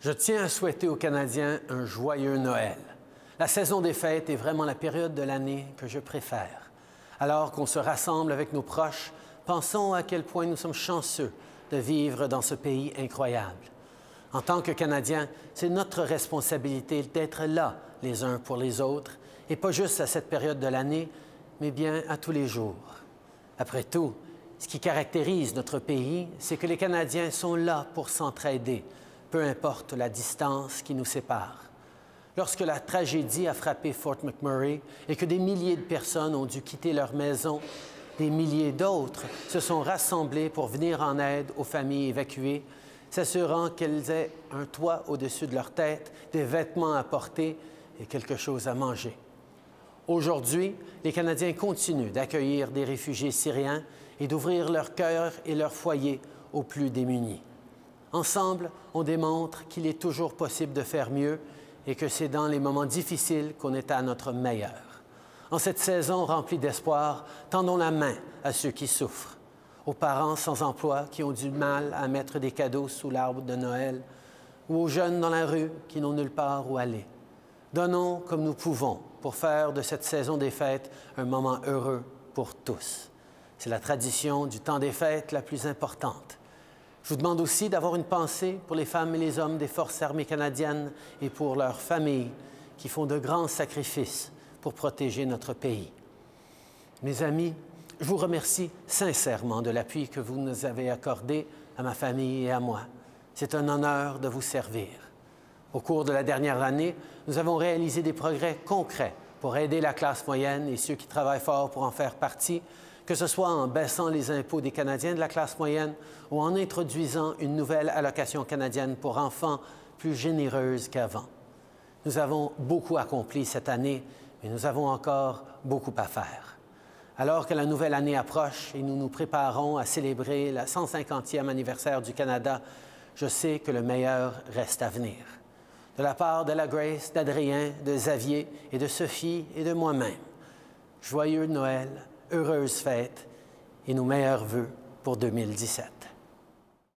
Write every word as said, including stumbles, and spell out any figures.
Je tiens à souhaiter aux Canadiens un joyeux Noël. La saison des fêtes est vraiment la période de l'année que je préfère. Alors qu'on se rassemble avec nos proches, pensons à quel point nous sommes chanceux de vivre dans ce pays incroyable. En tant que Canadiens, c'est notre responsabilité d'être là les uns pour les autres, et pas juste à cette période de l'année, mais bien à tous les jours. Après tout, ce qui caractérise notre pays, c'est que les Canadiens sont là pour s'entraider, peu importe la distance qui nous sépare. Lorsque la tragédie a frappé Fort McMurray et que des milliers de personnes ont dû quitter leur maison, des milliers d'autres se sont rassemblés pour venir en aide aux familles évacuées, s'assurant qu'elles aient un toit au-dessus de leur tête, des vêtements à porter et quelque chose à manger. Aujourd'hui, les Canadiens continuent d'accueillir des réfugiés syriens et d'ouvrir leur cœur et leur foyer aux plus démunis. Ensemble, on démontre qu'il est toujours possible de faire mieux et que c'est dans les moments difficiles qu'on est à notre meilleur. En cette saison remplie d'espoir, tendons la main à ceux qui souffrent, aux parents sans emploi qui ont du mal à mettre des cadeaux sous l'arbre de Noël ou aux jeunes dans la rue qui n'ont nulle part où aller. Donnons comme nous pouvons pour faire de cette saison des fêtes un moment heureux pour tous. C'est la tradition du temps des fêtes la plus importante. Je vous demande aussi d'avoir une pensée pour les femmes et les hommes des Forces armées canadiennes et pour leurs familles qui font de grands sacrifices pour protéger notre pays. Mes amis, je vous remercie sincèrement de l'appui que vous nous avez accordé à ma famille et à moi. C'est un honneur de vous servir. Au cours de la dernière année, nous avons réalisé des progrès concrets pour aider la classe moyenne et ceux qui travaillent fort pour en faire partie, que ce soit en baissant les impôts des Canadiens de la classe moyenne ou en introduisant une nouvelle allocation canadienne pour enfants plus généreuse qu'avant. Nous avons beaucoup accompli cette année, mais nous avons encore beaucoup à faire. Alors que la nouvelle année approche et nous nous préparons à célébrer le cent cinquantième anniversaire du Canada, je sais que le meilleur reste à venir. De la part de la Grace, d'Adrien, de Xavier et de Sophie et de moi-même, joyeux Noël, heureuses fêtes et nos meilleurs vœux pour deux mille dix-sept.